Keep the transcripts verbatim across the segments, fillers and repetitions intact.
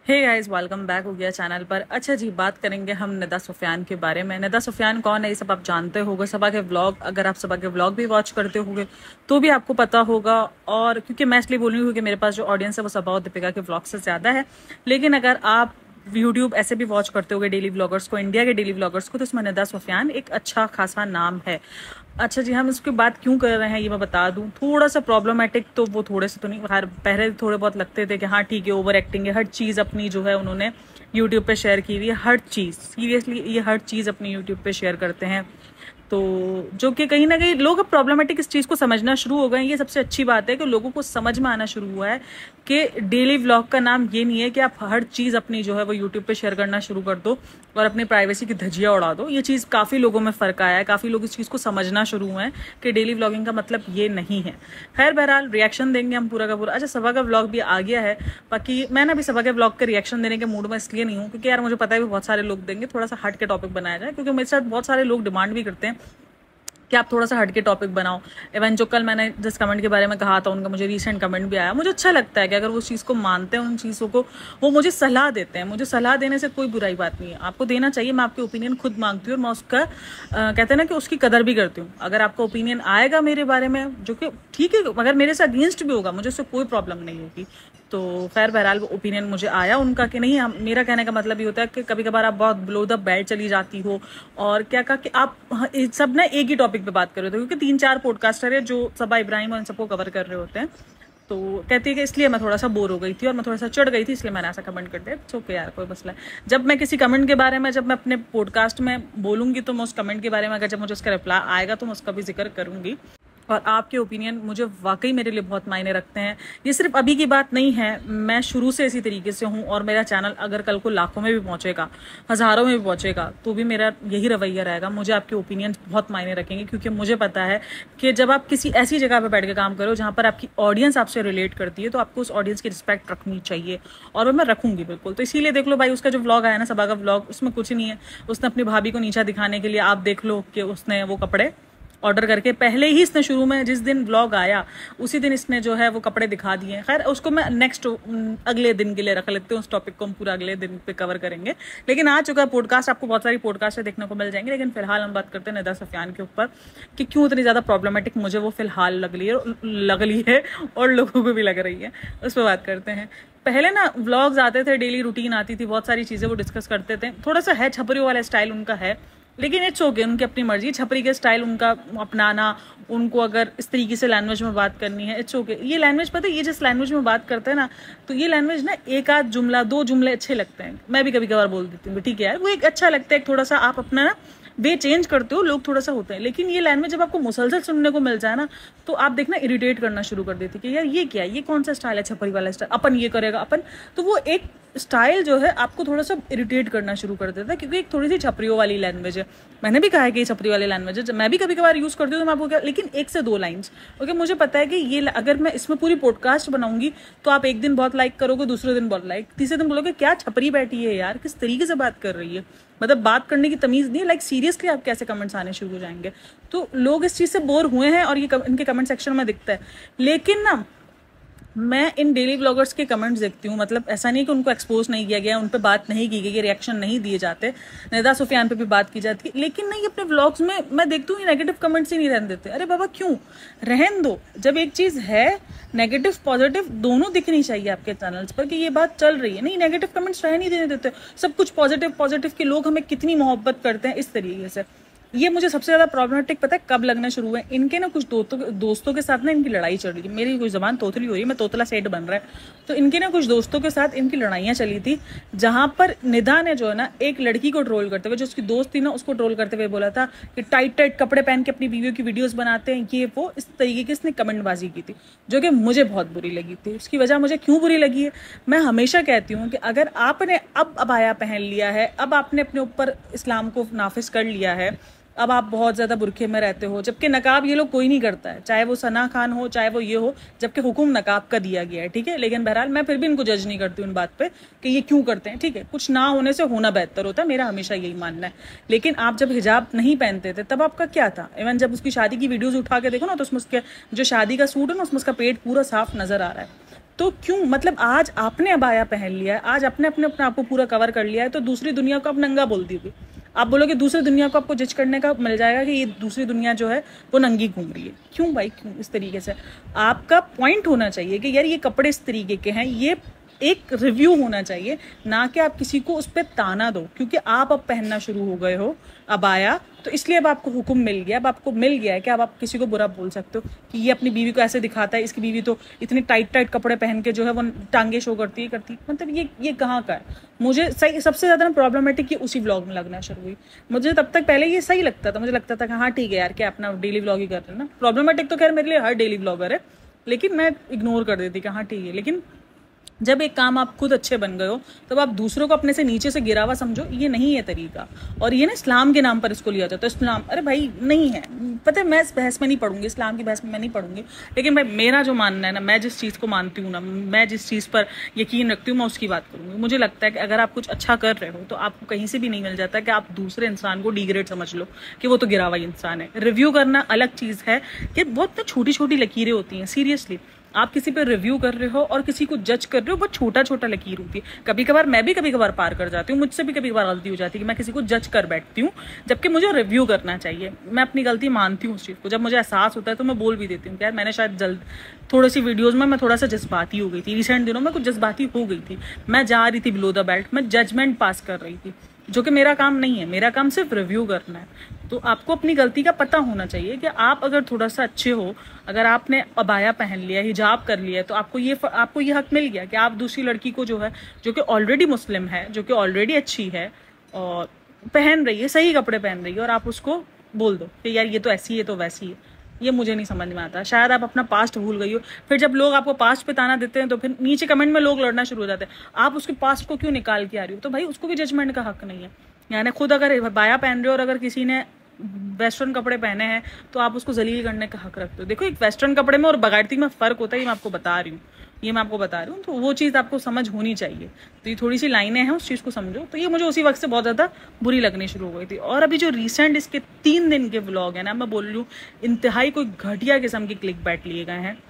Hey guys, welcome back हो गया channel पर। अच्छा जी, बात करेंगे हम निदा सुफियान के बारे में। निदा सुफियान कौन है ये सब आप जानते होगे। सबा के व्लॉग, अगर आप सबा के व्लॉग भी वॉच करते होगे तो भी आपको पता होगा। और क्योंकि मैं इसलिए बोल रही हूँ क्योंकि मेरे पास जो ऑडियंस है वो सबा और दीपिका के व्लॉग से ज़्यादा है। लेकिन अगर आप यूट्यूब ऐसे भी वॉच करते होगे डेली व्लॉगर्स को, इंडिया के डेली व्लॉगर्स को, तो इसमें निदा सुफियान एक अच्छा खासा नाम है। अच्छा जी, हम इसकी बात क्यों कर रहे हैं ये मैं बता दूं। थोड़ा सा प्रॉब्लमेटिक तो वो थोड़े से तो नहीं, हर पहले थोड़े बहुत लगते थे कि हाँ ठीक है, ओवर एक्टिंग है। हर चीज़ अपनी जो है उन्होंने यूट्यूब पे शेयर की हुई है। हर चीज़ सीरियसली ये हर चीज़ अपनी यूट्यूब पे शेयर करते हैं, तो जो कि कहीं ना कहीं लोग अब प्रॉब्लमेटिक इस चीज़ को समझना शुरू हो गए। ये सबसे अच्छी बात है कि लोगों को समझ में आना शुरू हुआ है कि डेली व्लॉग का नाम ये नहीं है कि आप हर चीज़ अपनी जो है वो यूट्यूब पे शेयर करना शुरू कर दो और अपनी प्राइवेसी की धज्जियां उड़ा दो। ये चीज़ काफ़ी लोगों में फ़र्क आया है, काफ़ी लोग इस चीज़ को समझना शुरू हुए हैं कि डेली व्लॉगिंग का मतलब ये नहीं है। खैर बहरहाल रिएक्शन देंगे हम पूरा का पूरा। अच्छा, सबा का व्लॉग भी आ गया है, बाकी मैं ना अभी सबा के व्लॉग के रिएक्शन देने के मूड में इसलिए नहीं हूँ क्योंकि यार मुझे पता है भी बहुत सारे लोग देंगे। थोड़ा सा हट के टॉपिक बनाया जाए, क्योंकि मेरे साथ बहुत सारे लोग डिमांड भी करते हैं कि आप थोड़ा सा हटके टॉपिक बनाओ। इवन जो कल मैंने जिस कमेंट के बारे में कहा था उनका मुझे रीसेंट कमेंट भी आया। मुझे अच्छा लगता है कि अगर वो उस चीज़ को मानते हैं, उन चीज़ों को वो मुझे सलाह देते हैं। मुझे सलाह देने से कोई बुराई बात नहीं है, आपको देना चाहिए। मैं आपके ओपिनियन खुद मांगती हूँ और मैं उसका आ, कहते हैं ना कि उसकी कदर भी करती हूँ। अगर आपका ओपिनियन आएगा मेरे बारे में जो कि ठीक है, अगर मेरे से अगेंस्ट भी होगा मुझे उससे कोई प्रॉब्लम नहीं होगी। तो खैर बहरहाल वो ओपिनियन मुझे आया उनका कि नहीं, हम मेरा कहने का मतलब ये होता है कि कभी कभार आप बहुत बिलो द बेल्ट चली जाती हो और क्या कहा कि आप सब ना एक ही टॉपिक पे बात कर रहे हो, क्योंकि तीन चार पॉडकास्टर है जो सबा इब्राहिम और इन सबको कवर कर रहे होते हैं। तो कहती है कि इसलिए मैं थोड़ा सा बोर हो गई थी और मैं थोड़ा सा चढ़ गई थी, इसलिए मैंने ऐसा कमेंट कर दिया। ओके यार, कोई मसला है। जब मैं किसी कमेंट के बारे में जब मैं अपने पॉडकास्ट में बोलूंगी तो मैं उस कमेंट के बारे में, अगर जब मुझे उसका रिप्लाई आएगा तो मैं उसका भी जिक्र करूंगी। और आपके ओपिनियन मुझे वाकई मेरे लिए बहुत मायने रखते हैं। ये सिर्फ अभी की बात नहीं है, मैं शुरू से इसी तरीके से हूँ। और मेरा चैनल अगर कल को लाखों में भी पहुंचेगा, हज़ारों में भी पहुंचेगा, तो भी मेरा यही रवैया रहेगा। मुझे आपके ओपिनियन बहुत मायने रखेंगे, क्योंकि मुझे पता है कि जब आप किसी ऐसी जगह पर बैठ के काम करो जहाँ पर आपकी ऑडियंस आपसे रिलेट करती है, तो आपको उस ऑडियंस की रिस्पेक्ट रखनी चाहिए, और वो मैं रखूंगी बिल्कुल। तो इसीलिए देख लो भाई, उसका जो व्लॉग आया ना, सबा का व्लॉग, उसमें कुछ नहीं है। उसने अपनी भाभी को नीचा दिखाने के लिए, आप देख लो कि उसने वो कपड़े ऑर्डर करके पहले ही इसने शुरू में जिस दिन व्लॉग आया उसी दिन इसने जो है वो कपड़े दिखा दिए। खैर उसको मैं नेक्स्ट अगले दिन के लिए रख लेते हैं, उस टॉपिक को हम पूरा अगले दिन पे कवर करेंगे। लेकिन आ चुका है पॉडकास्ट, आपको बहुत सारी पॉडकास्ट देखने को मिल जाएंगे। लेकिन फिलहाल हम बात करते हैं निदा सुफियान के ऊपर कि क्यों इतनी ज़्यादा प्रॉब्लमेटिक मुझे वो फिलहाल लग रही है लग रही है और लोगों को भी लग रही है। उस पर बात करते हैं। पहले ना व्लॉग्स आते थे, डेली रूटीन आती थी, बहुत सारी चीज़ें वो डिस्कस करते थे। थोड़ा सा है छपरी वाला स्टाइल उनका है, लेकिन इट्स ओके, उनकी अपनी मर्जी। छपरी के स्टाइल उनका अपनाना, उनको अगर इस तरीके से लैंग्वेज में बात करनी है, इट्स ओके। ये लैंग्वेज पता है, ये जिस लैंग्वेज में बात करते हैं ना, तो ये लैंग्वेज ना एक आध जुमला दो जुमले अच्छे लगते हैं। मैं भी कभी कभार बोल देती हूँ ठीक है यार, वो एक अच्छा लगता है। थोड़ा सा आप अपना ना वे चेंज करते हो, लोग थोड़ा सा होते हैं। लेकिन ये लैंग्वेज जब आपको मुसलसल सुनने को मिल जाए ना, तो आप देखना इरिटेट करना शुरू कर देती कि यार ये क्या है, ये कौन सा स्टाइल है, छपरी वाला स्टाइल, अपन ये करेगा अपन। तो वो एक स्टाइल जो है आपको थोड़ा सा इरिटेट करना शुरू कर देता है, क्योंकि एक थोड़ी सी छपरियों वाली लैंग्वेज है। मैंने भी कहा है कि ये छपरी वाली लैंग्वेज है, मैं भी कभी कभार यूज करती हूँ तो मैं आपको क्या, लेकिन एक से दो लाइन्स। ओके, मुझे पता है कि ये अगर मैं इसमें पूरी पॉडकास्ट बनाऊंगी तो आप एक दिन बहुत लाइक करोगे, दूसरे दिन बहुत लाइक, तीसरे दिन बोलोगे क्या छपरी बैठी है यार, किस तरीके से बात कर रही है, मतलब बात करने की तमीज नहीं है। लाइक सीरियसली आप कैसे कमेंट्स आने शुरू हो जाएंगे। तो लोग इस चीज से बोर हुए हैं और ये इनके कमेंट सेक्शन में दिखता है। लेकिन ना मैं इन डेली व्लॉगर्स के कमेंट्स देखती हूँ, मतलब ऐसा नहीं कि उनको एक्सपोज नहीं किया गया, उन पे बात नहीं की गई, रिएक्शन नहीं दिए जाते। निदा सुफियान पे भी बात की जाती है, लेकिन नहीं, अपने व्लॉग्स में मैं देखती हूँ नेगेटिव कमेंट्स ही नहीं रहने देते। अरे बाबा क्यों, रहन दो। जब एक चीज है नेगेटिव पॉजिटिव दोनों दिखनी चाहिए आपके चैनल्स पर कि ये बात चल रही है। नहीं, नेगेटिव कमेंट्स रहने नहीं देने देते, सब कुछ पॉजिटिव पॉजिटिव के लोग हमें कितनी मोहब्बत करते हैं इस तरीके से। ये मुझे सबसे ज्यादा प्रॉब्लमेटिक पता है कब लगना शुरू हुआ है, इनके ना कुछ दोस्तों दोस्तों के साथ ना इनकी लड़ाई चल रही है। मेरी कोई जबान तोतली हो रही है, मैं तोतला सेट बन रहा है। तो इनके ना कुछ दोस्तों के साथ इनकी लड़ाइयाँ चली थी, जहां पर निदा ने जो है ना एक लड़की को ट्रोल करते हुए, जो उसकी दोस्त थी ना, उसको ट्रोल करते हुए बोला था कि टाइट टाइट कपड़े पहन के अपनी बीवियों की वीडियोज बनाते हैं, ये वो इस तरीके की इसने कमेंटबाजी की थी, जो कि मुझे बहुत बुरी लगी थी। उसकी वजह मुझे क्यों बुरी लगी है, मैं हमेशा कहती हूँ कि अगर आपने अब अबाया पहन लिया है, अब आपने अपने ऊपर इस्लाम को नाफिज कर लिया है, अब आप बहुत ज्यादा बुरखे में रहते हो, जबकि नकाब ये लोग कोई नहीं करता है, चाहे वो सना खान हो चाहे वो ये हो, जबकि हुक्म नकाब का दिया गया है। ठीक है, लेकिन बहरहाल मैं फिर भी इनको जज नहीं करती उन बात पे कि ये क्यों करते हैं। ठीक है, कुछ ना होने से होना बेहतर होता है, मेरा हमेशा यही मानना है। लेकिन आप जब हिजाब नहीं पहनते थे तब आपका क्या था। इवन जब उसकी शादी की वीडियोज उठा के देखो ना, तो उसमें उसके जो शादी का सूट है ना, उसमें उसका पेट पूरा साफ नजर आ रहा है। तो क्यों, मतलब आज आपने अबाया पहन लिया है, आज आपने अपने अपने आप को पूरा कवर कर लिया है, तो दूसरी दुनिया को आप नंगा बोल दोगे। आप बोलोगे दूसरी दुनिया को आपको जज करने का मिल जाएगा कि ये दूसरी दुनिया जो है वो नंगी घूम रही है। क्यों भाई, क्यों इस तरीके से? आपका पॉइंट होना चाहिए कि यार ये कपड़े इस तरीके के हैं, ये एक रिव्यू होना चाहिए, ना कि आप किसी को उस पर ताना दो। क्योंकि आप अब पहनना शुरू हो गए हो अबाया, तो इसलिए अब आपको हुक्म मिल गया, अब आपको मिल गया है कि अब आप किसी को बुरा बोल सकते हो कि ये अपनी बीवी को ऐसे दिखाता है, इसकी बीवी तो इतनी टाइट टाइट कपड़े पहन के जो है वो टांगे शो करती है करती है मतलब ये ये कहाँ का है? मुझे सही सबसे ज्यादा ना प्रॉब्लमेटिक ये उसी व्लॉग में लगना शुरू हुई। मुझे तब तक पहले ये सही लगता था, मुझे लगता था कि हाँ ठीक है यार, क्या अपना डेली व्लॉग ही कर रहे हैं ना। प्रॉब्लमेटिक तो खैर मेरे लिए हर डेली व्लॉगर है, लेकिन मैं इग्नोर कर देती कि हाँ ठीक है। लेकिन जब एक काम आप खुद अच्छे बन गए हो, तब आप दूसरों को अपने से नीचे से गिरावा समझो, ये नहीं है तरीका। और ये ना इस्लाम के नाम पर इसको लिया जाता है। इस्लाम, अरे भाई नहीं है, पता है मैं इस बहस में नहीं पढ़ूंगी, इस्लाम की बहस में मैं नहीं पढ़ूंगी। लेकिन भाई मेरा जो मानना है ना, मैं जिस चीज़ को मानती हूँ ना, मैं जिस चीज़ पर यकीन रखती हूँ, मैं उसकी बात करूंगी। मुझे लगता है कि अगर आप कुछ अच्छा कर रहे हो तो आपको कहीं से भी नहीं मिल जाता कि आप दूसरे इंसान को डिग्रेड समझ लो कि वो तो गिरा हुआ इंसान है। रिव्यू करना अलग चीज़ है कि बहुत छोटी छोटी लकीरें होती हैं। सीरियसली आप किसी पर रिव्यू कर रहे हो और किसी को जज कर रहे हो, बहुत छोटा छोटा लकीर होती है। कभी कभार मैं भी कभी कभार पार कर जाती हूँ, मुझसे भी कभी कभार गलती हो जाती है कि मैं किसी को जज कर बैठती हूँ, जबकि मुझे रिव्यू करना चाहिए। मैं अपनी गलती मानती हूँ उस चीज़ को, जब मुझे एहसास होता है तो मैं बोल भी देती हूँ कि यार मैंने शायद जल्द थोड़ी सी वीडियोज़ में मैं थोड़ा सा जज्बाती हो गई थी, रिसेंट दिनों में कुछ जज्बाती हो गई थी, मैं जा रही थी बिलो द बेल्ट, मैं जजमेंट पास कर रही थी, जो कि मेरा काम नहीं है। मेरा काम सिर्फ रिव्यू करना है। तो आपको अपनी गलती का पता होना चाहिए कि आप अगर थोड़ा सा अच्छे हो, अगर आपने अबाया पहन लिया, हिजाब कर लिया, तो आपको ये आपको ये हक मिल गया कि आप दूसरी लड़की को जो है, जो कि ऑलरेडी मुस्लिम है, जो कि ऑलरेडी अच्छी है और पहन रही है, सही कपड़े पहन रही है, और आप उसको बोल दो कि यार ये तो ऐसी है तो वैसी है। ये मुझे नहीं समझ में आता। शायद आप अपना पास्ट भूल गई हो। फिर जब लोग आपको पास्ट पे ताना देते हैं तो फिर नीचे कमेंट में लोग लड़ना शुरू हो जाते हैं, आप उसके पास्ट को क्यों निकाल के आ रही हो? तो भाई उसको भी जजमेंट का हक नहीं है। यानी खुद अगर बाया पहन रहे हो और अगर किसी ने वेस्टर्न कपड़े पहने हैं तो आप उसको जलील करने का हक रखते हो। देखो एक वेस्टर्न कपड़े में और बगाड़ती में फर्क होता है, ये मैं आपको बता रही हूँ, ये मैं आपको बता रही हूँ। तो वो चीज़ आपको समझ होनी चाहिए। तो ये थोड़ी सी लाइनें हैं, उस चीज़ को समझो। तो ये मुझे उसी वक्त से बहुत ज़्यादा बुरी लगनी शुरू हो गई थी। और अभी जो रिसेंट इसके तीन दिन के व्लॉग है ना, मैं बोल रही हूँ इंतहाई कोई घटिया किस्म के क्लिक बैट लिए गए हैं।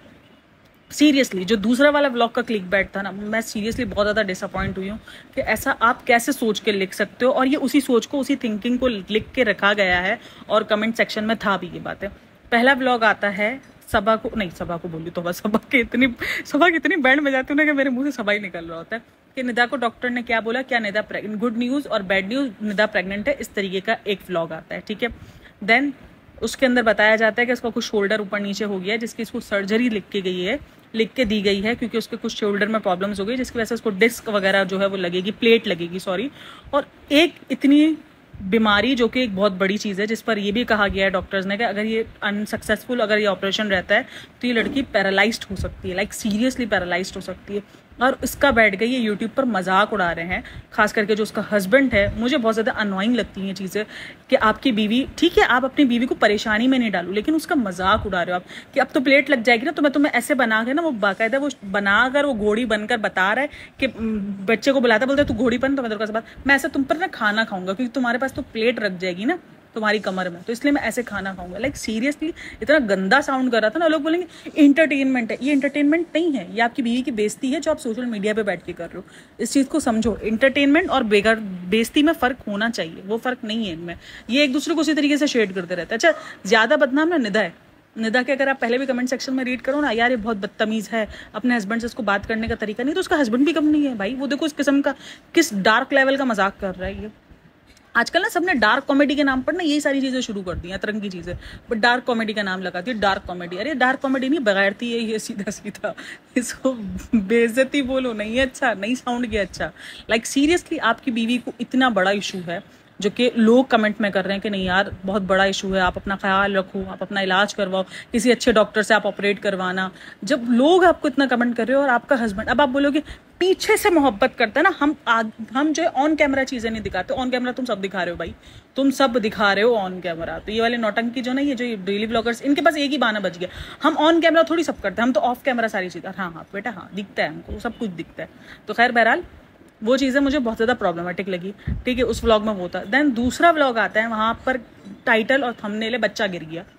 सीरियसली जो दूसरा वाला व्लॉग का क्लिक बैट था ना, मैं सीरियसली बहुत ज़्यादा डिसअपॉइंट हुई हूँ कि ऐसा आप कैसे सोच के लिख सकते हो। और ये उसी सोच को, उसी थिंकिंग को लिख के रखा गया है और कमेंट सेक्शन में था भी ये बातें। पहला व्लॉग आता है सबा को, नहीं सबा को बोली तो बस सबा के इतनी सबा की इतनी बैंड में जाती हूँ ना कि मेरे मुंह से सबा ही निकल रहा होता है कि निदा को डॉक्टर ने क्या बोला, क्या निदा प्रेग्नेंट, गुड न्यूज़ और बैड न्यूज़, निदा प्रेग्नेंट है, इस तरीके का एक व्लॉग आता है। ठीक है, देन उसके अंदर बताया जाता है कि इसका कुछ शोल्डर ऊपर नीचे हो गया है, जिसकी इसको सर्जरी लिख के गई है लिख के दी गई है क्योंकि उसके कुछ शोल्डर में प्रॉब्लम्स हो गई, जिसकी वजह से उसको डिस्क वगैरह जो है वो लगेगी, प्लेट लगेगी सॉरी। और एक इतनी बीमारी जो कि एक बहुत बड़ी चीज़ है, जिस पर ये भी कहा गया है डॉक्टर्स ने कि अगर ये अनसक्सेसफुल अगर ये ऑपरेशन रहता है तो ये लड़की पैरालाइज्ड हो सकती है, लाइक सीरियसली पैरालाइज्ड हो सकती है। और इसका बैठ गई, ये यूट्यूब पर मजाक उड़ा रहे हैं, खास करके जो उसका हस्बैंड है। मुझे बहुत ज़्यादा अनोइंग लगती हैं चीज़ें कि आपकी बीवी, ठीक है आप अपनी बीवी को परेशानी में नहीं डालो, लेकिन उसका मजाक उड़ा रहे हो आप कि अब तो प्लेट लग जाएगी ना, तो मैं तुम्हें ऐसे बना के ना, वो बाकायदा वो बनाकर वो घोड़ी बनकर बता रहा है कि बच्चे को बुलाता, बोलता है तू घोड़ी बन, तो मैं तेरे बात मैं ऐसे तुम पर ना खाना खाऊंगा क्योंकि तुम्हारे पास तो प्लेट रख जाएगी ना तुम्हारी कमर में, तो इसलिए मैं ऐसे खाना खाऊंगा। लाइक सीरियसली इतना गंदा साउंड कर रहा था ना। लोग बोलेंगे इंटरटेनमेंट है, ये इंटरटेनमेंट नहीं है, ये आपकी बीवी की बेइज्जती है जो आप सोशल मीडिया पे बैठ के कर रहे हो। इस चीज़ को समझो, इंटरटेनमेंट और बेकार बेइज्जती में फ़र्क होना चाहिए, वो फ़र्क नहीं है इनमें। ये एक दूसरे को उसी तरीके से शेड करते रहते हैं। अच्छा ज़्यादा बदनाम ना निदा है, निदा के अगर आप पहले भी कमेंट सेक्शन में रीड करो ना, यार ये बहुत बदतमीज़ है, अपने हस्बैंड से इसको बात करने का तरीका नहीं, तो उसका हस्बैंड भी कम नहीं है भाई। वो देखो इस किस्म का किस डार्क लेवल का मजाक कर रहा है ये। आजकल ना सबने डार्क कॉमेडी के नाम पर ना यही सारी चीज़ें शुरू कर दी हैं, तरंगी चीज़ें, बट डार्क कॉमेडी का नाम लगाती है डार्क कॉमेडी। अरे डार्क कॉमेडी नहीं, बगैरती है ये, सीधा सीधा इसको बेइज्जती बोलो, नहीं है अच्छा, नहीं साउंड किया अच्छा। लाइक सीरियसली आपकी बीवी को इतना बड़ा इशू है जो कि लोग कमेंट में कर रहे हैं कि नहीं यार बहुत बड़ा इशू है, आप अपना ख्याल रखो, आप अपना इलाज करवाओ, किसी अच्छे डॉक्टर से आप ऑपरेट करवाना। जब लोग आपको इतना कमेंट कर रहे हो और आपका हस्बैंड, अब आप बोलोगे पीछे से मोहब्बत करता है ना, हम आग, हम जो है ऑन कैमरा चीज़ें नहीं दिखाते, ऑन कैमरा तुम सब दिखा रहे हो भाई, तुम सब दिखा रहे हो ऑन कैमरा। तो ये वाले नौटंकी जो ना, ये जो डेली ब्लॉगर्स, इनके पास एक ही बहाना बच गया, हम ऑन कैमरा थोड़ी सब करते हैं, हम तो ऑफ कैमरा सारी चीज़ें। हाँ हाँ बेटा हाँ, दिखता है हमको, सब कुछ दिखता है। तो खैर बहरहाल वो चीज़ें मुझे बहुत ज़्यादा प्रॉब्लमेटिक लगी। ठीक है, उस व्लॉग में वो था। देन दूसरा व्लॉग आता है, वहाँ पर टाइटल और थंबनेल है बच्चा गिर गया।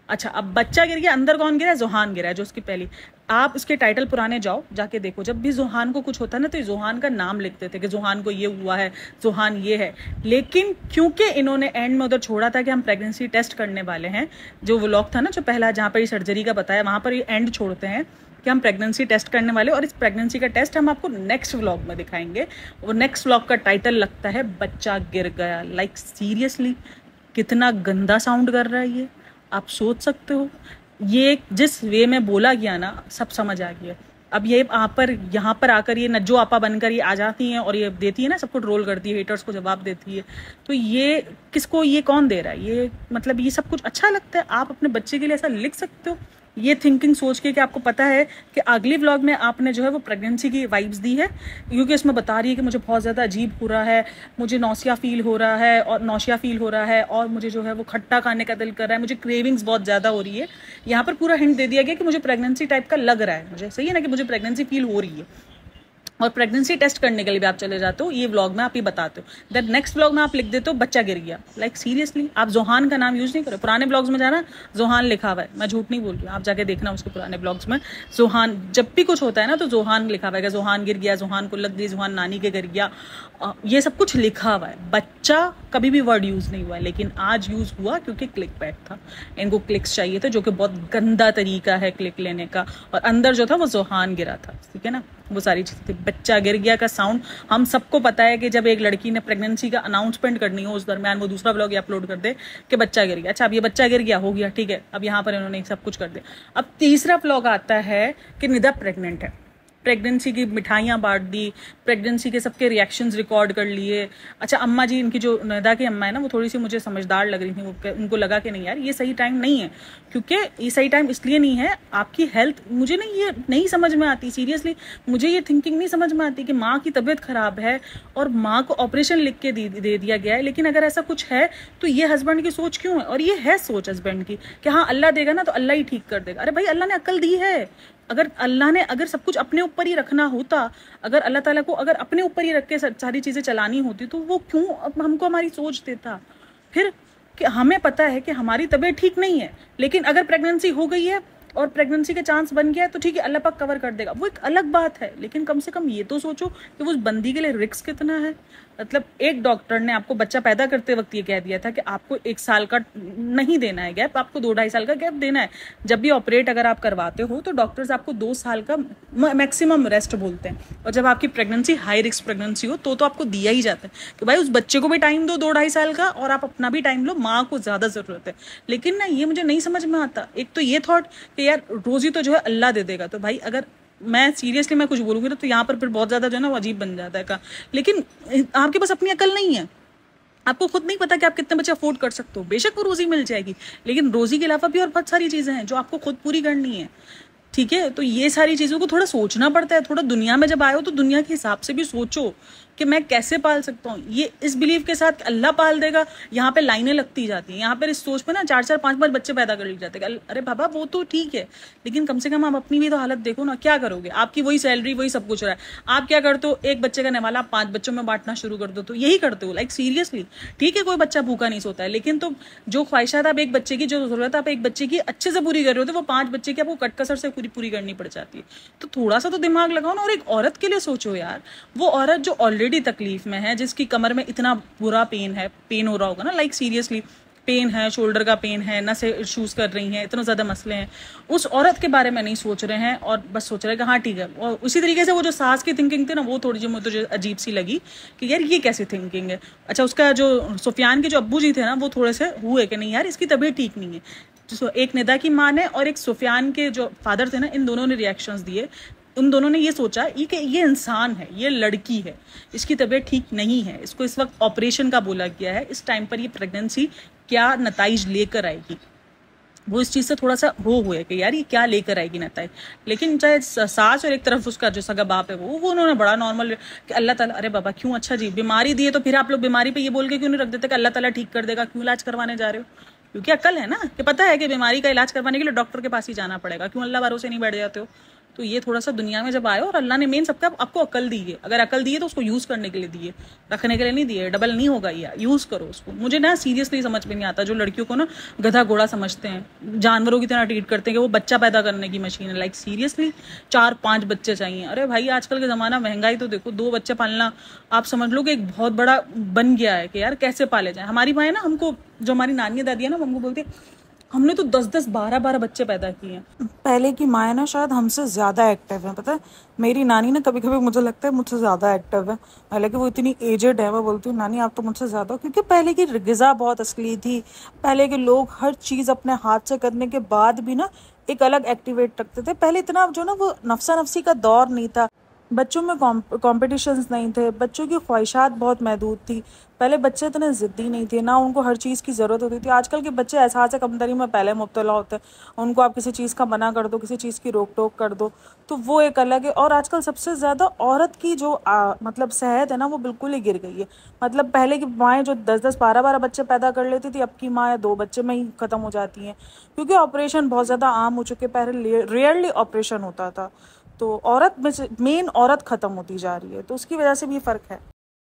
अच्छा, अब बच्चा गिर गया, अंदर कौन गिरा है? जोहान गिरा है, जो उसकी पहली। आप उसके टाइटल पुराने जाओ, जाके देखो, जब भी जोहान को कुछ होता है ना तो जोहान का नाम लिखते थे कि जोहान को ये हुआ है, जोहान ये है। लेकिन क्योंकि इन्होंने एंड में उधर छोड़ा था कि हम प्रेगनेंसी टेस्ट करने वाले हैं, जो व्लॉग था ना जो पहला जहाँ पर ये सर्जरी का बताया, वहां पर ये एंड छोड़ते हैं कि हम प्रेगनेंसी टेस्ट करने वाले, और इस प्रेगनेंसी का टेस्ट हम आपको नेक्स्ट व्लॉग में दिखाएंगे। और नेक्स्ट व्लॉग का टाइटल लगता है बच्चा गिर गया। लाइक सीरियसली कितना गंदा साउंड कर रहा है ये, आप सोच सकते हो। ये जिस वे में बोला गया ना, सब समझ आ गया। अब ये यहाँ पर यहाँ पर आकर ये नज्जो आपा बनकर ये आ जाती हैं और ये देती है ना, सबको ट्रोल करती है, हेटर्स को जवाब देती है। तो ये किसको, ये कौन दे रहा है? ये मतलब ये सब कुछ अच्छा लगता है? आप अपने बच्चे के लिए ऐसा लिख सकते हो? ये थिंकिंग सोच के कि आपको पता है कि अगली व्लॉग में आपने जो है वो प्रेगनेंसी की वाइब्स दी है, क्योंकि इसमें बता रही है कि मुझे बहुत ज़्यादा अजीब हो रहा है, मुझे नौसिया फील हो रहा है और नौसिया फील हो रहा है और मुझे जो है वो खट्टा खाने का दिल कर रहा है, मुझे क्रेविंग्स बहुत ज़्यादा हो रही है। यहाँ पर पूरा हिंट दे दिया गया कि मुझे प्रेगनेंसी टाइप का लग रहा है, मुझे सही है ना, कि मुझे प्रेगनेंसी फील हो रही है। और प्रेगनेंसी टेस्ट करने के लिए भी आप चले जाते हो, ये व्लॉग में आप ये बताते हो। दैट नेक्स्ट व्लॉग में आप लिख देते हो बच्चा गिर गया। लाइक सीरियसली आप जोहान का नाम यूज नहीं करो। पुराने ब्लॉग्स में जाना, जोहान लिखा हुआ है, मैं झूठ नहीं बोल रही हूँ, आप जाके देखना उसके पुराने ब्लॉग्स में। जोहान जब भी कुछ होता है ना तो जोहान लिखा हुआ है, जोहान गिर गया, जोहान को लग गई, जोहान नानी के गिर गया, ये सब कुछ लिखा हुआ है। बच्चा कभी भी वर्ड यूज नहीं हुआ है, लेकिन आज यूज हुआ क्योंकि क्लिक बैट था, इनको क्लिक्स चाहिए थे, जो कि बहुत गंदा तरीका है क्लिक लेने का। और अंदर जो था वो जोहान गिरा था, ठीक है ना, वो सारी चीजें थी। बच्चा गिर गया का साउंड हम सबको पता है कि जब एक लड़की ने प्रेगनेंसी का अनाउंसमेंट करनी हो, उस दरमियान वो दूसरा व्लॉग अपलोड कर दे कि बच्चा गिर गया। अच्छा, अब ये बच्चा गिर गया हो गया, ठीक है, अब यहाँ पर इन्होंने सब कुछ कर दिया। अब तीसरा व्लॉग आता है कि निदा प्रेग्नेंट है, प्रेगनेंसी की मिठाइयाँ बांट दी, प्रेगनेंसी के सबके रिएक्शंस रिकॉर्ड कर लिए। अच्छा, अम्मा जी, इनकी जो निदा की अम्मा है ना, वो थोड़ी सी मुझे समझदार लग रही थी। वो उनको लगा कि नहीं यार ये सही टाइम नहीं है, क्योंकि ये सही टाइम इसलिए नहीं है, आपकी हेल्थ, मुझे नहीं ये नहीं समझ में आती सीरियसली, मुझे ये थिंकिंग नहीं समझ में आती कि माँ की तबीयत खराब है और माँ को ऑपरेशन लिख के दे, दे दिया गया है। लेकिन अगर ऐसा कुछ है तो ये हस्बैंड की सोच क्यों है? और ये है सोच हस्बैंड की कि हाँ अल्लाह देगा ना तो अल्लाह ही ठीक कर देगा। अरे भाई, अल्लाह ने अक्ल दी है। अगर अल्लाह ने अगर सब कुछ अपने ऊपर ही रखना होता, अगर अल्लाह ताला को अगर अपने ऊपर ही रख के सारी चीजें चलानी होती, तो वो क्यों हमको हमारी सोच देता? फिर कि हमें पता है कि हमारी तबीयत ठीक नहीं है, लेकिन अगर प्रेगनेंसी हो गई है और प्रेगनेंसी का चांस बन गया है तो ठीक है, अल्लाह पाक कवर कर देगा, वो एक अलग बात है। लेकिन कम से कम ये तो सोचो कि उस बंदी के लिए रिस्क कितना है। मतलब एक डॉक्टर ने आपको बच्चा पैदा करते वक्त ये कह दिया था कि आपको एक साल का नहीं देना है गैप, आपको दो ढाई साल का गैप देना है। जब भी ऑपरेट अगर आप करवाते हो तो डॉक्टर्स आपको दो साल का मैक्सिमम रेस्ट बोलते हैं, और जब आपकी प्रेगनेंसी हाई रिस्क प्रेगनेंसी हो तो तो आपको दिया ही जाता है कि भाई उस बच्चे को भी टाइम दो दो ढाई साल का, और आप अपना भी टाइम लो, माँ को ज्यादा जरूरत है। लेकिन ना, ये मुझे नहीं समझ में आता। एक तो ये थॉट कि यार रोजी तो जो है अल्लाह दे देगा, तो भाई अगर मैं सीरियसली मैं कुछ बोलूंगी तो यहाँ पर फिर बहुत ज्यादा जो है ना वो अजीब बन जाता है का। लेकिन आपके पास अपनी अकल नहीं है, आपको खुद नहीं पता कि आप कितने बच्चे अफोर्ड कर सकते हो। बेशक वो रोजी मिल जाएगी, लेकिन रोजी के अलावा भी और बहुत सारी चीजें हैं जो आपको खुद पूरी करनी है, ठीक है। तो ये सारी चीजों को थोड़ा सोचना पड़ता है। थोड़ा दुनिया में जब आए हो तो दुनिया के हिसाब से भी सोचो कि मैं कैसे पाल सकता हूँ। ये इस बिलीव के साथ अल्लाह पाल देगा, यहाँ पे लाइनें लगती जाती हैं। यहाँ पर इस सोच पे ना चार चार पांच पांच बच्चे पैदा कर लिए जाते हैं। अरे बाबा, वो तो ठीक है, लेकिन कम से कम आप अपनी भी तो हालत देखो ना। क्या करोगे? आपकी वही सैलरी, वही सब कुछ रहा है, आप क्या करते हो? एक बच्चे का निवाला आप पांच बच्चों में बांटना शुरू कर दो, तो यही करते हो। लाइक सीरियसली, ठीक है, कोई बच्चा भूखा नहीं सोता है, लेकिन तो जो ख्वाहिशात आप एक बच्चे की, जो जरूरत आप एक बच्चे की अच्छे से पूरी कर रहे हो, तो वो पांच बच्चे की आपको कटकसर से पूरी पूरी करनी पड़ जाती है। तो थोड़ा सा तो दिमाग लगाओ ना। और एक औरत के लिए सोचो यार, वो औरत जो ऑलरेडी तकलीफ में है, जिसकी कमर में इतना बुरा पेन है, पेन हो रहा होगा ना, लाइक सीरियसली पेन है, शोल्डर का पेन है, नसें इश्यूज कर रही हैं, इतने ज्यादा मसले हैं, उस औरत के बारे में नहीं सोच रहे हैं और बस सोच रहे हैं कि हाँ ठीक है। और उसी तरीके से वो जो सास की थिंकिंग थी ना, वो थोड़ी जो मुझे अजीब सी लगी कि यार ये कैसी थिंकिंग है। अच्छा, उसका जो सुफियान के जो अब्बू जी थे ना, वो थोड़े से हुए कि नहीं यार इसकी तबीयत ठीक नहीं है। तो एक निदा की माँ ने और एक सुफियान के जो फादर थे ना, इन दोनों ने रिएक्शंस दिए। उन दोनों ने ये सोचा ये कि ये इंसान है, ये लड़की है, इसकी तबीयत ठीक नहीं है, इसको इस वक्त ऑपरेशन का बोला गया है, इस टाइम पर ये प्रेगनेंसी क्या नताइज लेकर आएगी। वो इस चीज से थोड़ा सा हो हुए कि यार ये क्या लेकर आएगी नताइज। लेकिन चाहे सास और एक तरफ उसका जो सगा बाप है वो वो उन्होंने बड़ा नॉर्मल कि अल्लाह ताला, अरे बाबा क्यों, अच्छा जी बीमारी दी है तो फिर आप लोग बीमारी पे ये बोल के क्यों नहीं रख देते कि अल्लाह ताला ठीक कर देगा, क्यों इलाज करवाने जा रहे हो? क्योंकि अकल है ना, कि पता है कि बीमारी का इलाज करवाने के लिए डॉक्टर के पास ही जाना पड़ेगा, क्यों अल्लाह भरोसे नहीं बैठ जाते हो? तो ये थोड़ा सा दुनिया में जब आए, और अल्लाह ने मेन सबका आपको अकल दी है, अगर अकल दी है तो उसको यूज़ करने के लिए दी है, रखने के लिए नहीं दी है। डबल नहीं होगा ये, यूज़ करो उसको। मुझे ना सीरियसली समझ में नहीं आता जो लड़कियों को ना गधा घोड़ा समझते हैं, जानवरों की तरह ट्रीट करते हैं कि वो बच्चा पैदा करने की मशीन है। लाइक सीरियसली चार पाँच बच्चे चाहिए? अरे भाई आजकल के ज़माना, महंगाई तो देखो, दो बच्चे पालना आप समझ लो कि एक बहुत बड़ा बन गया है कि यार कैसे पाले जाए। हमारी माँ है ना, हमको जो हमारी नानी दादी है ना, हमको बोलती है हमने तो दस दस बारह बारह बच्चे पैदा किए हैं। पहले की माँ है ना शायद हमसे ज़्यादा एक्टिव है, पता है मेरी नानी ना कभी कभी मुझे लगता है मुझसे ज़्यादा एक्टिव है, हालांकि वो इतनी एजेड है। मैं बोलती हूँ नानी आप तो मुझसे ज़्यादा, क्योंकि पहले की ग़िज़ा बहुत असली थी। पहले के लोग हर चीज़ अपने हाथ से करने के बाद भी ना एक अलग एक्टिवेट रखते थे। पहले इतना जो ना वो नफसा नफसी का दौर नहीं था, बच्चों में कॉम्पिटिशन्स नहीं थे, बच्चों की ख्वाहिशात बहुत महदूद थी। पहले बच्चे इतने ज़िद्दी नहीं थे, ना उनको हर चीज़ की ज़रूरत होती थी। आजकल के बच्चे एहसास कमतरी में पहले मुब्तला होते हैं। उनको आप किसी चीज़ का मना कर दो, किसी चीज़ की रोक टोक कर दो तो वो एक अलग है। और आजकल सबसे ज़्यादा औरत की जो आ, मतलब सेहत है ना वो बिल्कुल ही गिर गई है। मतलब पहले की माएँ जो दस दस बारह बारह बच्चे पैदा कर लेती थी, अब की माएँ दो बच्चे में ही ख़त्म हो जाती हैं, क्योंकि ऑपरेशन बहुत ज़्यादा आम हो चुके। पहले रेयरली ऑपरेशन होता था, तो औरत में मेन औरत खत्म होती जा रही है, तो उसकी वजह से भी फर्क है।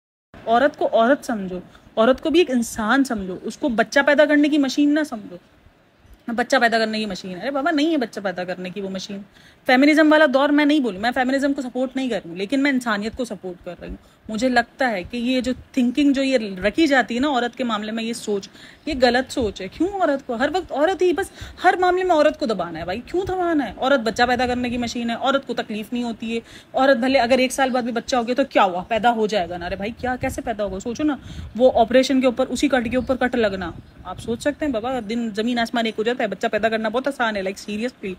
औरत को औरत समझो, औरत को भी एक इंसान समझो, उसको बच्चा पैदा करने की मशीन ना समझो। बच्चा पैदा करने की मशीन, अरे बाबा नहीं है बच्चा पैदा करने की वो मशीन। फेमिनिज्म वाला दौर मैं नहीं बोलूँ, मैं फेमिनिज्म को सपोर्ट नहीं कर रही हूँ, लेकिन मैं इंसानियत को सपोर्ट कर रही हूँ। मुझे लगता है कि ये जो थिंकिंग जो ये रखी जाती है ना औरत के मामले में, ये सोच, ये गलत सोच है। क्यों औरत को हर वक्त औरत ही, बस हर मामले में औरत को दबाना है भाई, क्यों दबाना है? औरत बच्चा पैदा करने की मशीन है, औरत को तकलीफ नहीं होती है। औरत भले अगर एक साल बाद भी बच्चा हो गया तो क्या हुआ, पैदा हो जाएगा ना। अरे भाई क्या, कैसे पैदा होगा? सोचो ना, वो ऑपरेशन के ऊपर, उसी कट के ऊपर कट लगना, आप सोच सकते हैं बाबा, दिन जमीन आसमान एक हो जाता है। बच्चा पैदा करना बहुत आसान है, लाइक सीरियसली।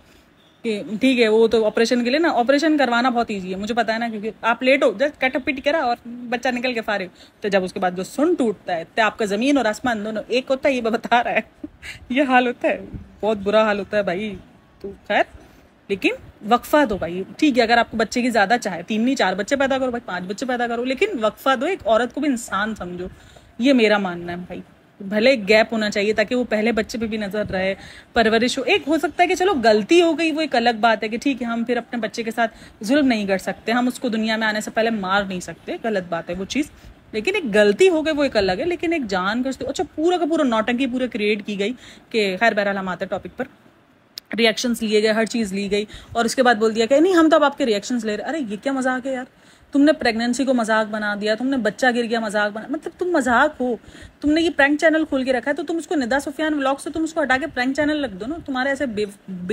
कि ठीक है वो तो ऑपरेशन के लिए ना, ऑपरेशन करवाना बहुत ईजी है, मुझे पता है ना, क्योंकि आप लेट हो, जस्ट कट पिट करा और बच्चा निकल के फारे। तो जब उसके बाद जो सुन टूटता है तो आपका जमीन और आसमान दोनों एक होता है, ये बता रहा है ये हाल होता है, बहुत बुरा हाल होता है भाई। तो खैर, लेकिन वक्फा दो भाई, ठीक है, अगर आपको बच्चे की ज्यादा चाहे, तीन नहीं चार बच्चे पैदा करो भाई, पांच बच्चे पैदा करो, लेकिन वक्फा दो, एक औरत को भी इंसान समझो। ये मेरा मानना है भाई। भले गैप होना चाहिए ताकि वो पहले बच्चे पे भी नजर रहे, परवरिश हो। एक हो सकता है कि चलो गलती हो गई, वो एक अलग बात है कि ठीक है, हम फिर अपने बच्चे के साथ जुल्म नहीं कर सकते, हम उसको दुनिया में आने से पहले मार नहीं सकते, गलत बात है वो चीज़। लेकिन एक गलती हो गई वो एक अलग है, लेकिन एक जान कर, अच्छा पूरा का पूरा नौटंकी पूरा क्रिएट की गई कि खैर बहरहाल हम आते टॉपिक पर, रिएक्शंस लिए गए, हर चीज़ ली गई, और उसके बाद बोल दिया कि नहीं हम तो अब आपके रिएक्शंस ले रहे। अरे ये क्या मजाक है यार, तुमने प्रेगनेंसी को मजाक बना दिया, तुमने बच्चा गिर गया मजाक बना, मतलब तुम मजाक हो। तुमने ये प्रैंक चैनल खोल के रखा है तो तुम उसको निदा सुफियान व्लॉग से तुम उसको हटा के प्रैंक चैनल रख दो ना। तुम्हारे ऐसे बे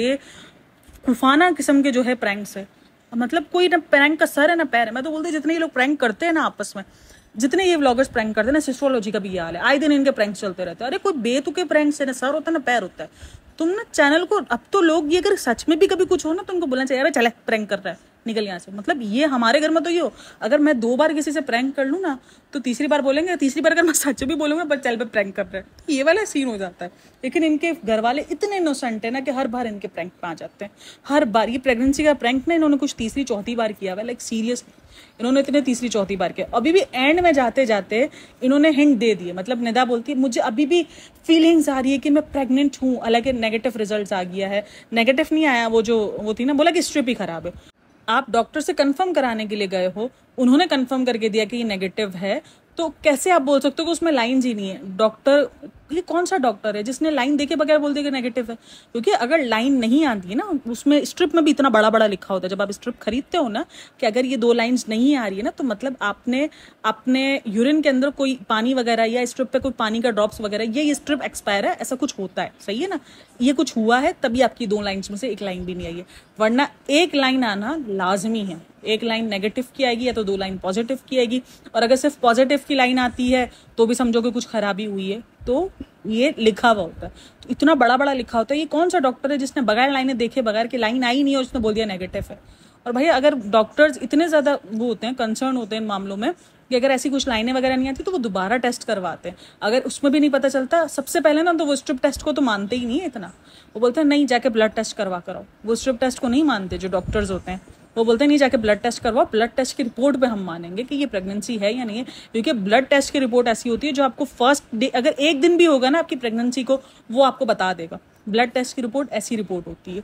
बेखुफाना किस्म के जो है प्रैंक्स है, मतलब कोई ना प्रैंक का सर है ना पैर है। मैं तो बोलती जितने ये लोग प्रैंक करते हैं ना आपस में, जितने ये व्लॉगर्स प्रैंक करते हैं ना, सिस्ट्रोलॉजी का भी ये हाल है, आए दिन इनके प्रैंक्स चलते रहते हैं। अरे कोई बेतुके प्रैंक्स है ना, सर होता है ना पैर होता है। तुम ना चैनल को, अब तो लोग ये अगर सच में भी कभी कुछ हो ना तो उनको बोलना चाहिए अरे चले प्रैंक कर रहा है, निकल यहाँ से। मतलब ये हमारे घर में तो ये हो, अगर मैं दो बार किसी से प्रैंक कर लूँ ना तो तीसरी बार बोलेंगे, तीसरी बार अगर मैं सच भी बोलूंगा बट चल पे प्रैंक कर रहा है, तो ये वाला सीन हो जाता है। लेकिन इनके घर वाले इतने इनोसेंट है ना कि हर बार इनके प्रैंक पे आ जाते हैं, हर बार। ये प्रेगनेंसी का प्रैंक ना इन्होंने कुछ तीसरी चौथी बार किया हुआ, लाइक सीरियसली इन्होंने इतने तीसरी चौथी बार किया। अभी भी एंड में जाते जाते इन्होंने हिंट दे दिए, मतलब निदा बोलती है मुझे अभी भी फीलिंग्स आ रही है कि मैं प्रेग्नेंट हूँ, हालांकि नेगेटिव रिजल्ट आ गया है। नेगेटिव नहीं आया, वो जो वो थी ना, बोला कि स्ट्रिप ही खराब है। आप डॉक्टर से कंफर्म कराने के लिए गए हो, उन्होंने कंफर्म करके दिया कि ये नेगेटिव है, तो कैसे आप बोल सकते हो कि उसमें लाइंस ही नहीं है? डॉक्टर, ये कौन सा डॉक्टर है जिसने लाइन देखे बगैर बोल दिया कि नेगेटिव है? क्योंकि अगर लाइन नहीं आती है ना, उसमें स्ट्रिप में भी इतना बड़ा बड़ा लिखा होता है, जब आप स्ट्रिप खरीदते हो ना, कि अगर ये दो लाइंस नहीं आ रही है ना तो मतलब आपने अपने यूरिन के अंदर कोई पानी वगैरह या स्ट्रिप पे कोई पानी का ड्रॉप्स वगैरह, ये ये स्ट्रिप एक्सपायर है, ऐसा कुछ होता है, सही है ना? ये कुछ हुआ है तभी आपकी दो लाइन्स में से एक लाइन भी नहीं आई है, वरना एक लाइन आना लाजमी है। एक लाइन नेगेटिव की आएगी या तो दो लाइन पॉजिटिव की आएगी, और अगर सिर्फ पॉजिटिव की लाइन आती है तो भी समझो कि कुछ खराबी हुई है। तो ये लिखा हुआ होता है, तो इतना बड़ा बड़ा लिखा होता है। ये कौन सा डॉक्टर है जिसने बगैर लाइनें देखे, बगैर की लाइन आई नहीं है, उसने बोल दिया नेगेटिव है? और भाई अगर डॉक्टर्स इतने ज्यादा वो होते हैं, कंसर्न होते हैं इन मामलों में कि अगर ऐसी कुछ लाइनें वगैरह नहीं आती तो वो दोबारा टेस्ट करवाते हैं। अगर उसमें भी नहीं पता चलता सबसे पहले ना, तो वो स्ट्रिप टेस्ट को तो मानते ही नहीं है इतना, वो बोलते हैं नहीं जाके ब्लड टेस्ट करवा कराओ। वो स्ट्रिप टेस्ट को नहीं मानते जो डॉक्टर्स होते हैं, वो बोलते हैं नहीं जाके ब्लड टेस्ट करवाओ, ब्लड टेस्ट की रिपोर्ट पे हम मानेंगे कि ये प्रेगनेंसी है या नहीं है। क्योंकि ब्लड टेस्ट की रिपोर्ट ऐसी होती है जो आपको फर्स्ट डे, अगर एक दिन भी होगा ना आपकी प्रेगनेंसी को, वो आपको बता देगा। ब्लड टेस्ट की रिपोर्ट ऐसी रिपोर्ट होती है।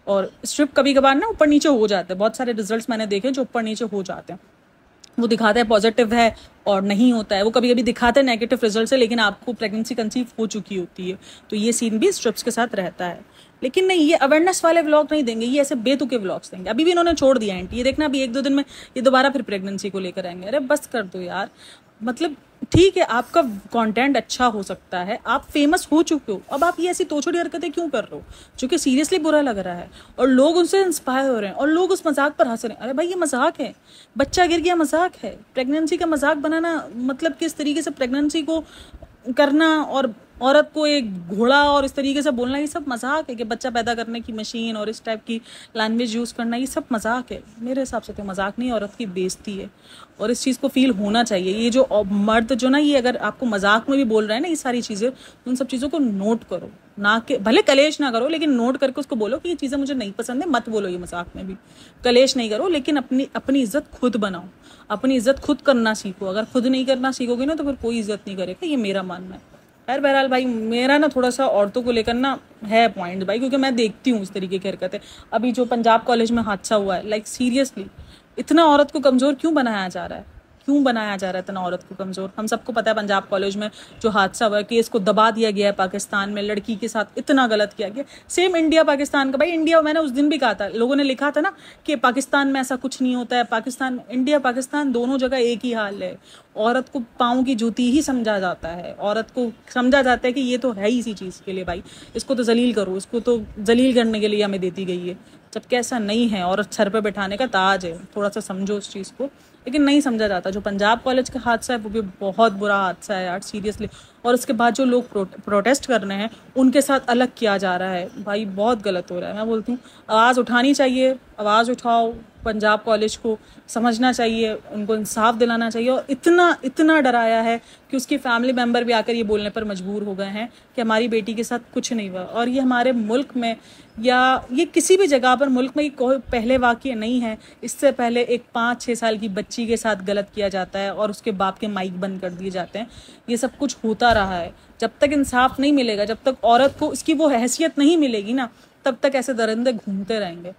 और स्ट्रिप कभी कभार ना ऊपर नीचे हो जाते हैं, बहुत सारे रिजल्ट्स मैंने देखे जो ऊपर नीचे हो जाते हैं। वो दिखाता है पॉजिटिव है और नहीं होता है, वो कभी कभी दिखाते हैं नेगेटिव रिजल्ट से, लेकिन आपको प्रेगनेंसी कंसीव हो चुकी होती है। तो ये सीन भी स्ट्रिप्स के साथ रहता है। लेकिन नहीं, ये अवेयरनेस वाले व्लॉग नहीं देंगे, ये ऐसे बेतुके व्लॉग्स देंगे। अभी भी इन्होंने छोड़ दिया एंटी, ये देखना अभी एक दो दिन में ये दोबारा फिर प्रेगनेंसी को लेकर आएंगे। अरे बस कर दो यार, मतलब ठीक है आपका कंटेंट अच्छा हो सकता है, आप फेमस हो चुके हो, अब आप ये ऐसी तोछड़ी हरकतें क्यों कर रहे हो जो कि सीरियसली बुरा लग रहा है और लोग उनसे इंस्पायर हो रहे हैं और लोग उस मजाक पर हंस रहे हैं। अरे भाई ये मजाक है, बच्चा गिर गया मजाक है, प्रेगनेंसी का मजाक बनाना मतलब किस तरीके से प्रेगनेंसी को करना और औरत को एक घोड़ा और इस तरीके से बोलना, ये सब मजाक है कि बच्चा पैदा करने की मशीन और इस टाइप की लैंग्वेज यूज़ करना, ये सब मजाक है। मेरे हिसाब से तो मजाक नहीं, औरत की बेइज्जती है और इस चीज़ को फील होना चाहिए। ये जो मर्द जो ना, ये अगर आपको मजाक में भी बोल रहे हैं ना ये सारी चीज़ें, उन सब चीज़ों को नोट करो, ना कि भले कलेश ना करो लेकिन नोट करके उसको बोलो कि ये चीज़ें मुझे नहीं पसंद है, मत बोलो ये मजाक में भी, कलेश नहीं करो, लेकिन अपनी अपनी इज्जत खुद बनाओ, अपनी इज्जत खुद करना सीखो। अगर खुद नहीं करना सीखोगे ना तो फिर कोई इज्जत नहीं करेगा, ये मेरा मानना है। खैर बहरहाल भाई, मेरा ना थोड़ा सा औरतों को लेकर ना है पॉइंट भाई, क्योंकि मैं देखती हूँ इस तरीके की हरकतें। अभी जो पंजाब कॉलेज में हादसा हुआ है, लाइक सीरियसली इतना औरत को कमज़ोर क्यों बनाया जा रहा है, क्यों बनाया जा रहा है इतना औरत को कमज़ोर। हम सबको पता है पंजाब कॉलेज में जो हादसा हुआ है, केस को दबा दिया गया है पाकिस्तान में, लड़की के साथ इतना गलत किया गया। सेम इंडिया पाकिस्तान का, भाई इंडिया, मैंने उस दिन भी कहा था, लोगों ने लिखा था ना कि पाकिस्तान में ऐसा कुछ नहीं होता है, पाकिस्तान इंडिया पाकिस्तान दोनों जगह एक ही हाल है। औरत को पाँव की जूती ही समझा जाता है, औरत को समझा जाता है कि ये तो है ही इसी चीज़ के लिए, भाई इसको तो जलील करो, इसको तो जलील करने के लिए हमें देती गई है, जबकि ऐसा नहीं है। औरत सर पे बैठाने का ताज है, थोड़ा सा समझो उस चीज़ को, लेकिन नहीं समझा जाता। जो पंजाब कॉलेज का हादसा है वो भी बहुत बुरा हादसा है यार, सीरियसली। और उसके बाद जो लोग प्रो, प्रोटेस्ट कर रहे हैं उनके साथ अलग किया जा रहा है, भाई बहुत गलत हो रहा है। मैं बोलती हूँ आवाज़ उठानी चाहिए, आवाज़ उठाओ, पंजाब कॉलेज को समझना चाहिए, उनको इंसाफ दिलाना चाहिए। और इतना इतना डराया है कि उसकी फैमिली मेम्बर भी आकर ये बोलने पर मजबूर हो गए हैं कि हमारी बेटी के साथ कुछ नहीं हुआ। और ये हमारे मुल्क में या ये किसी भी जगह पर मुल्क में कोई पहले वाक़या नहीं है। इससे पहले एक पाँच छः साल की बच्ची के साथ गलत किया जाता है और उसके बाप के माइक बंद कर दिए जाते हैं। ये सब कुछ होता रहा है। जब तक इंसाफ नहीं मिलेगा, जब तक औरत को इसकी वो हैसियत नहीं मिलेगी ना, तब तक ऐसे दरिंदे घूमते रहेंगे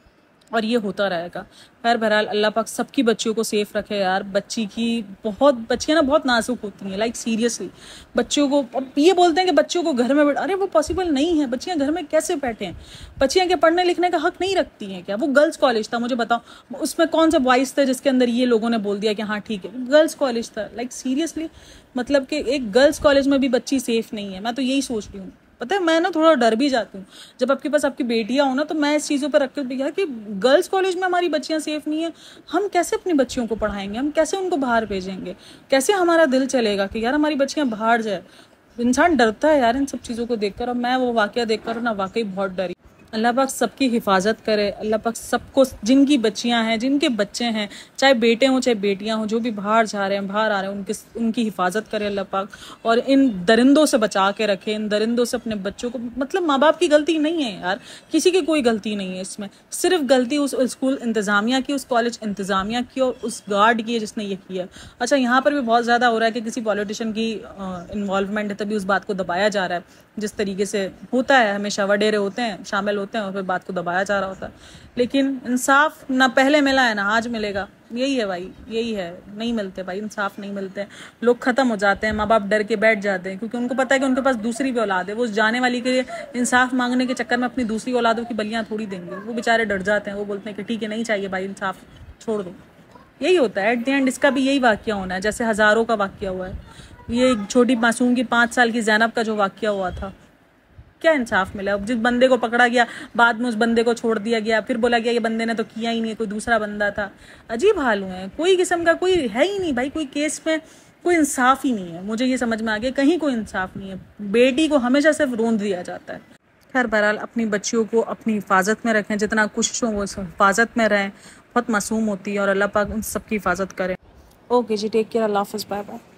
और ये होता रहेगा। खैर बहरहाल अल्लाह पाक सबकी बच्चियों को सेफ रखे यार। बच्ची की बहुत बच्चियां ना बहुत नाजुक होती हैं, लाइक सीरियसली। बच्चियों को अब ये बोलते हैं कि बच्चियों को घर में बैठ, अरे वो पॉसिबल नहीं है। बच्चियां घर में कैसे बैठे हैं? बच्चियां क्या पढ़ने लिखने का हक नहीं रखती हैं क्या? वो गर्ल्स कॉलेज था, मुझे बताओ उसमें कौन सा बॉयज था जिसके अंदर ये लोगों ने बोल दिया कि हाँ ठीक है, गर्ल्स कॉलेज था। लाइक सीरियसली, मतलब कि एक गर्ल्स कॉलेज में भी बच्ची सेफ नहीं है। मैं तो यही सोच रही हूँ। पता है मैं ना थोड़ा डर भी जाती हूँ जब आपके पास आपकी बेटियां हो ना, तो मैं इस चीज़ों पर रख कर कि गर्ल्स कॉलेज में हमारी बच्चियां सेफ नहीं है। हम कैसे अपनी बच्चियों को पढ़ाएंगे? हम कैसे उनको बाहर भेजेंगे? कैसे हमारा दिल चलेगा कि यार हमारी बच्चियां बाहर जाए? इंसान डरता है यार इन सब चीज़ों को देखकर। और मैं वो वाकया देखकर ना वाकई बहुत डरी। अल्लाह पाक सबकी हिफाजत करे। अल्लाह पाक सबको, जिनकी बच्चियां हैं, जिनके बच्चे हैं, चाहे बेटे हों चाहे बेटियां हों, जो भी बाहर जा रहे हैं बाहर आ रहे हैं, उनकी उनकी हिफाजत करे अल्लाह पाक। और इन दरिंदों से बचा के रखे, इन दरिंदों से अपने बच्चों को। मतलब माँ बाप की गलती नहीं है यार, किसी की कोई गलती नहीं है इसमें। सिर्फ गलती उस स्कूल इंतज़ामिया की, उस कॉलेज इंतज़ामिया की और उस गार्ड की है जिसने ये किया। अच्छा, यहाँ पर भी बहुत ज़्यादा हो रहा है कि किसी पॉलिटिशियन की इन्वॉल्वमेंट है, तभी उस बात को दबाया जा रहा है। जिस तरीके से होता है, हमेशा वडेरे होते हैं, शामिल होते हैं और फिर बात को दबाया जा रहा होता है। लेकिन इंसाफ ना पहले मिला है ना आज मिलेगा। यही है भाई, यही है, नहीं मिलते भाई, इंसाफ नहीं मिलते हैं। लोग खत्म हो जाते हैं, माँ बाप डर के बैठ जाते हैं क्योंकि उनको पता है कि उनके पास दूसरी भी औलाद है। वो उस जाने वाली के इंसाफ मांगने के चक्कर में अपनी दूसरी औलादों की बलियां थोड़ी देंगे। वो बेचारे डर जाते हैं, वो बोलते हैं कि ठीक है नहीं चाहिए भाई, इंसाफ छोड़ दो। यही होता है एट द एंड। इसका भी यही वाकया होना है जैसे हज़ारों का वाकया हुआ है। ये छोटी मासूम की पाँच साल की ज़ैनब का जो वाकया हुआ था, क्या इंसाफ मिला? जिस बंदे को पकड़ा गया बाद में उस बंदे को छोड़ दिया गया, फिर बोला गया ये बंदे ने तो किया ही नहीं, कोई दूसरा बंदा था। अजीब हाल हुए हैं, कोई किस्म का कोई है ही नहीं भाई, कोई केस में कोई इंसाफ ही नहीं है। मुझे ये समझ में आ गया, कहीं कोई इंसाफ नहीं है। बेटी को हमेशा सिर्फ रोंद दिया जाता है। खैर बहरहाल अपनी बच्चियों को अपनी हिफाजत में रखें, जितना कोशिश हो वो हिफाजत में रहें। बहुत मासूम होती है और अल्लाह पाक उन सबकी हिफाजत करें। ओके जी, टेक केयर, अल्लाह हाफ़िज़, बाय बाय।